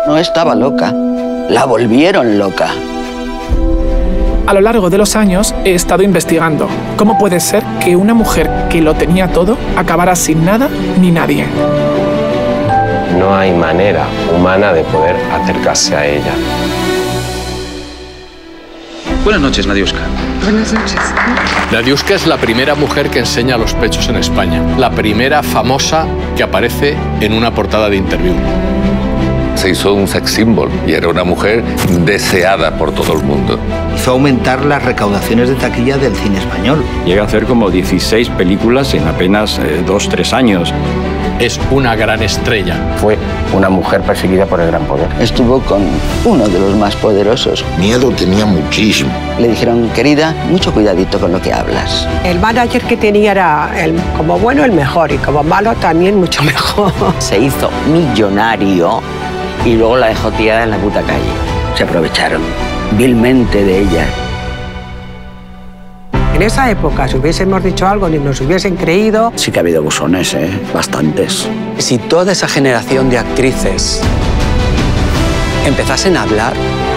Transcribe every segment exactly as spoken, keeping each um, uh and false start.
No estaba loca, la volvieron loca. A lo largo de los años he estado investigando cómo puede ser que una mujer que lo tenía todo acabara sin nada ni nadie. No hay manera humana de poder acercarse a ella. Buenas noches, Nadiuska. Buenas noches. Nadiuska es la primera mujer que enseña los pechos en España. La primera famosa que aparece en una portada de Interview. Se hizo un sex symbol y era una mujer deseada por todo el mundo. Hizo aumentar las recaudaciones de taquilla del cine español. Llega a hacer como dieciséis películas en apenas eh, dos, tres años. Es una gran estrella. Fue una mujer perseguida por el gran poder. Estuvo con uno de los más poderosos. Miedo tenía muchísimo. Le dijeron, querida, mucho cuidadito con lo que hablas. El manager que tenía era, el, como bueno, el mejor, y como malo también mucho mejor. Se hizo millonario y luego la dejó tirada en la puta calle. Se aprovecharon vilmente de ella. En esa época, si hubiésemos dicho algo ni nos hubiesen creído... Sí que ha habido buzones, ¿eh? Bastantes. Si toda esa generación de actrices empezasen a hablar,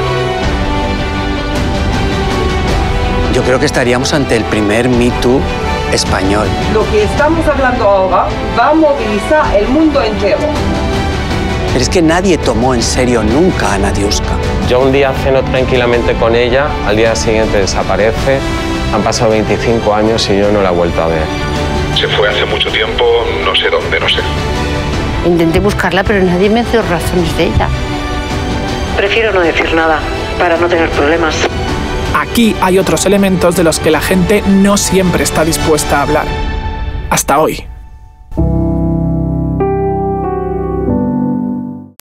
yo creo que estaríamos ante el primer Me Too español. Lo que estamos hablando ahora va a movilizar el mundo entero. Pero es que nadie tomó en serio nunca a Nadiuska. Yo un día ceno tranquilamente con ella, al día siguiente desaparece. Han pasado veinticinco años y yo no la he vuelto a ver. Se fue hace mucho tiempo, no sé dónde, no sé. Intenté buscarla, pero nadie me dio razones de ella. Prefiero no decir nada, para no tener problemas. Aquí hay otros elementos de los que la gente no siempre está dispuesta a hablar. Hasta hoy.